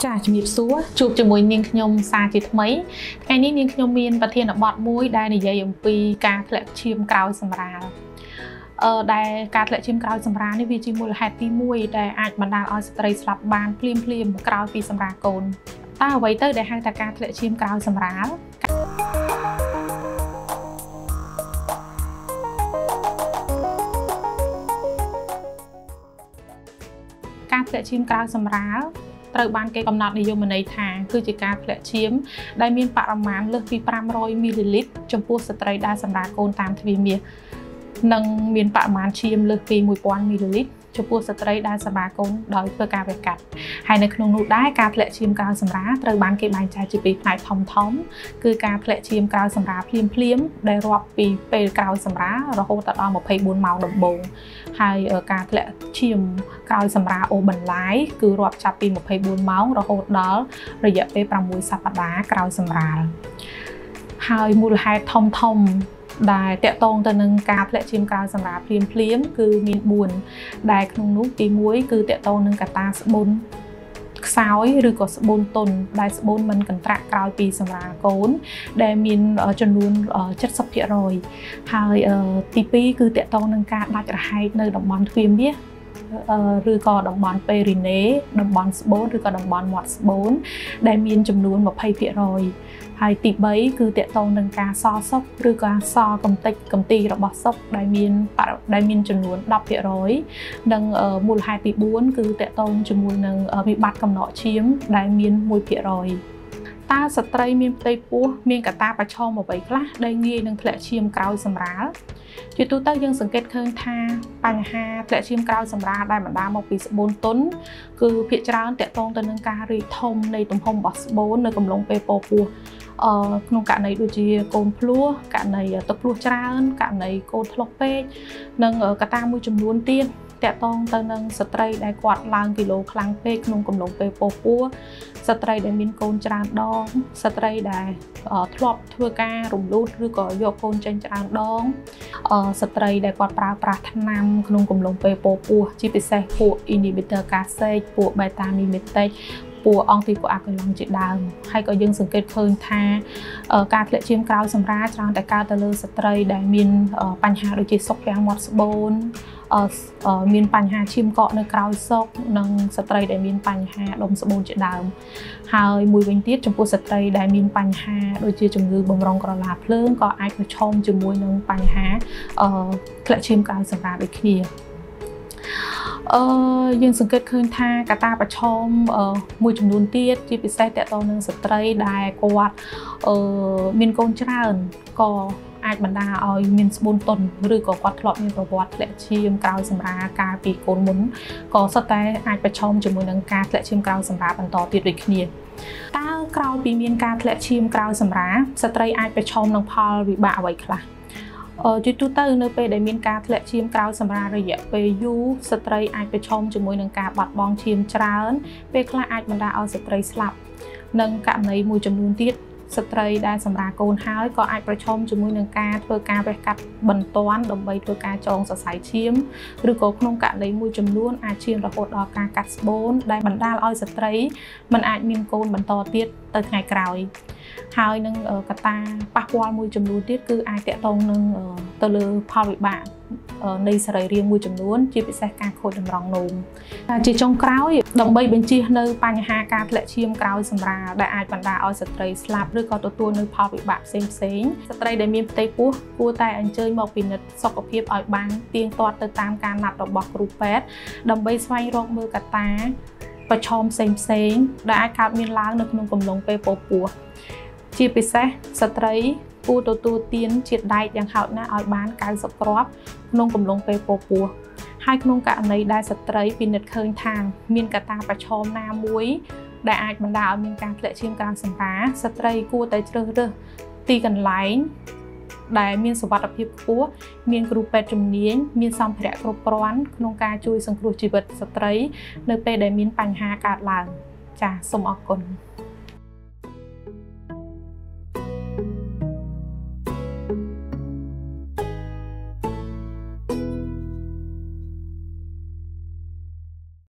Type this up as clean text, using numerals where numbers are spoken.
ចាជំរាបសួរជួបជាមួយនាងខ្ញុំសាជាថ្មីថ្ងៃនេះនាងខ្ញុំមានប្រធានបទមួយដែលនិយាយអំពីការធ្លាក់ឈាមក្រោយសម្រាលដែលការធ្លាក់ឈាមក្រោយសម្រាលនេះវាជាមូលហេតុទី1ដែលអាចបណ្ដាលឲ្យស្ត្រីស្លាប់បានភ្លាមក្រោយពីសម្រាលកូនតើអ្វីទៅដែលហៅថាការធ្លាក់ឈាមក្រោយសម្រាលការធ្លាក់ឈាមក្រោយសម្រាលត្រូវបានគេកំណត់និយមន័យថាគឺជាការធ្លាក់ឈាមដែលមានបរិមាណលើសពី500មីលីលីត្រចំពោះស្ត្រីដែលសម្រាលកូនតាមទ្វារមាសនិងមានបរិមាណឈាមលើសពី1000មីលីលីត្រចំពោះស្ត្រីដែលសម្រាលកូនដោយធ្វើការវះកាត់ហើយនៅក្នុងនោះដែរការធ្លាក់ឈាមក្រោយសម្រាលត្រូវបានគេបែងចែកជាពីរផ្នែកធំគឺការធ្លាក់ឈាមក្រោយសម្រាលភ្លាមដែលរាប់ពីពេលក្រោយសម្រាលរហូតដល់24ម៉ោងដំបូងហើយការធ្លាក់ឈាមក្រោយសម្រាលអូសបន្លាយគឺរាប់ចាប់ពី24ម៉ោងរហូតដល់រយៈពេល6សប្តាហ៍ក្រោយសម្រាលហើយមូលហេតុធំដែលតាក់ទងទៅនឹងការធ្លាក់ឈាមក្រោយសម្រាលភ្លាមគឺមាន4ដែលក្នុងនោះទី1គឺតាក់ទងនឹងកត្តាស្បូនខ្សោយឬក៏ស្បូនទន់ដែលស្បូនមិនកន្ត្រាក់ក្រោយពីសម្រាលកូនដែលមានចំនួន 70% ហើយទី2គឺតាក់ទងនឹងការដាច់រហែកនៅតំបន់ទ្វារមាសឬក៏តំបន់ពេរីណេតំបន់ស្បូនឬក៏តំបន់មាត់ស្បូនដែលមានចំនួន 20% ហើយទី3គឺតាក់ទងនឹងការសល់សុកឬក៏សល់កំតិចកំទីរបស់សុកដែលមានចំនួន 10% និងមូលហេតុទី4គឺតាក់ទងជាមួយនឹងវិបត្តិកំណកឈាមដែលមាន 1%តើស្ត្រីមានផ្ទៃពោះមានកត្តាប្រឈមអ្វីខ្លះដែលងាយនឹងធ្លាក់ឈាមក្រោយសម្រាលជាទូទៅយើងសង្កេតឃើញថាបញ្ហាធ្លាក់ឈាមក្រោយសម្រាលដែលបណ្ដាលមកពីស្បូនទន់គឺភាគច្រើនតាក់ទងទៅនឹងការរីកធំនៃទំហំរបស់ស្បូននៅកំឡុងពេលពពោះក្នុងករណីដូចជាកូនភ្លោះករណីទឹកភ្លោះច្រើនករណីកូនធ្លុះពេកនិងកត្តាមួយចំនួនទៀតតាក់ទងទៅនឹងស្ត្រីដែលគាត់ឡើងគីឡូខ្លាំងពេកក្នុងកំឡុងពេលពពោះស្ត្រីដែលមានកូនច្រើនដងស្ត្រីដែលធ្លាប់ធ្វើការរំលូតឬក៏យកកូនចេញច្រើនដងស្ត្រីដែលគាត់ប្រើប្រាស់ថ្នាំក្នុងកំឡុងពេលពពោះជាពិសេសពួក inhibitor casase ពួក beta mimetic ពួកអង់ទីកូអាកុលង់ជាដើមហើយក៏យើងសង្កេតឃើញថាការធ្លាក់ឈាមក្រោយសម្រាលច្រើនតែកើតទៅលើស្ត្រីដែលមានបញ្ហាដូចជាសុខរាងមាត់ស្បូនមានបញ្ហាឈាមកកនៅក្រោយសុកនិងស្ត្រីដែលមានបញ្ហាដុំស្បូនជាដើមហើយមួយវិញទៀតចំពោះស្ត្រីដែលមានបញ្ហាដូចជាជំងឺបម្រុងក្រឡាភ្លើងក៏អាចប្រឈមជាមួយនឹងបញ្ហាធ្លាក់ឈាមក្រោយសម្រាលដូចគ្នាយើងសង្កេតឃើញថាកត្តាប្រឈមមួយចំនួនទៀតជាពិសេសតាក់ទងនឹងស្ត្រីដែលគាត់មានកូនច្រើនក៏អាចបណ្ដាលឲ្យមានស្បូនទន់ឬក៏គាត់ធ្លាប់មានប្រវត្តិធ្លាក់ឈាមក្រោយសម្រាលកាលពីកូនមុនក៏សុទ្ធតែអាចប្រឈមជាមួយនឹងការធ្លាក់ឈាមក្រោយសម្រាលបន្តទៀតដូចគ្នាតើក្រោយពីមានការធ្លាក់ឈាមក្រោយសម្រាលស្ត្រីអាចប្រឈមនឹងផលវិបាកអ្វីខ្លះជាទូទៅនៅពេលដែលមានការធ្លាក់ឈាមក្រោយសម្រាលរយៈពេលយូរស្ត្រីអាចប្រឈមជាមួយនឹងការបាត់បង់ឈាមច្រើនពេលខ្លះអាចបណ្ដាលឲ្យស្ត្រីស្លាប់និងករណីមួយចំនួនទៀតស្ត្រីដែលសម្រាលកូនហើយក៏អាចប្រឈមជាមួយនឹងការធ្វើការវះកាត់បន្ទាន់ដើម្បីធ្វើការចងសរសៃឈាមឬក៏ក្នុងករណីមួយចំនួនអាចឈានរហូតដល់ការកាត់ស្បូនដែលបណ្ដាលឲ្យស្ត្រីមិនអាចមានកូនបន្តទៀតទៅថ្ងៃក្រោយហើយនឹងកត្តាប៉ះពាល់មួយចំនួនទៀតគឺអាចតាក់ទងនឹងទៅលើផលវិបាកនៃសរីរាង្គមួយចំនួនជាពិសេសការខូចតម្រង់នោមជាចុងក្រោយដើម្បីបញ្ជៀសនៅបញ្ហាការធ្លាក់ឈាមក្រោយសម្រាលដែលអាចបណ្ដាលឲ្យស្ត្រីស្លាប់ឬក៏ទទួលនៅផលវិបាកផ្សេងស្ត្រីដែលមានផ្ទៃពោះគួរតែអញ្ជើញមកពិនិត្យសុខភាពឲ្យបានទៀងទាត់ទៅតាមការណាត់របស់គ្រូពេទ្យដើម្បីស្វែងរកមើលកត្តាប្រឈមផ្សេងដែលអាចកើតមានឡើងនៅក្នុងកំឡុងពេលពពោះជាពិសេសស្ត្រីគួរទទួលទានជាតិដែកយ៉ាងហោចណាស់ឲ្យបាន90គ្រាប់ក្នុងកំឡុងពេលពពោះហើយក្នុងករណីដែលស្ត្រីពិនិត្យឃើញថាមានកត្តាប្រឈមណាមួយដែលអាចបណ្ដាលឲ្យមានការធ្លាក់ឈាមក្រោយសម្រាលស្ត្រីគួរតែជ្រើសរើសទីកន្លែងដែលមានសុវត្ថិភាពខ្ពស់មានគ្រូពេទ្យជំនាញមានសម្ភារៈគ្រប់គ្រាន់ក្នុងការជួយសង្គ្រោះជីវិតស្ត្រីនៅពេលដែលមានបញ្ហាកើតឡើងចាសសូមអរគុណ